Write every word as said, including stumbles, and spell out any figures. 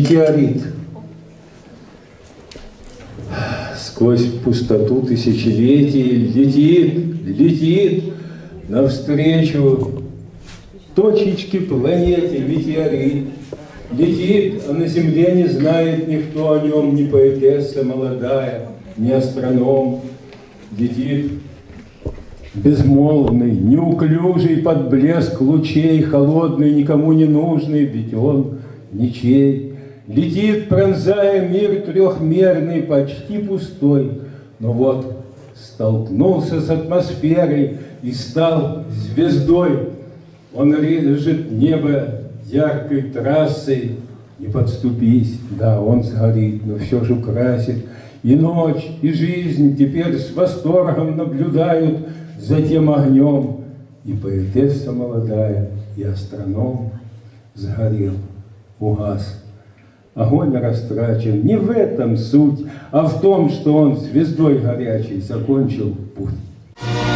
Метеорит. Сквозь пустоту тысячелетий летит, летит навстречу точечке планете метеорит. Летит, а на земле не знает никто о нем, ни поэтесса молодая, ни астроном. Летит безмолвный, неуклюжий под блеск лучей, холодный, никому не нужный, ведь он ничей. Летит, пронзая мир трехмерный, почти пустой, но вот столкнулся с атмосферой и стал звездой. Он режет небо яркой трассой, не подступись, да, он сгорит, но все же красит. И ночь, и жизнь теперь с восторгом наблюдают за тем огнем. И поэтесса молодая, и астроном сгорел, угас. Огонь растрачен не в этом суть, а в том, что он звездой горячей закончил путь.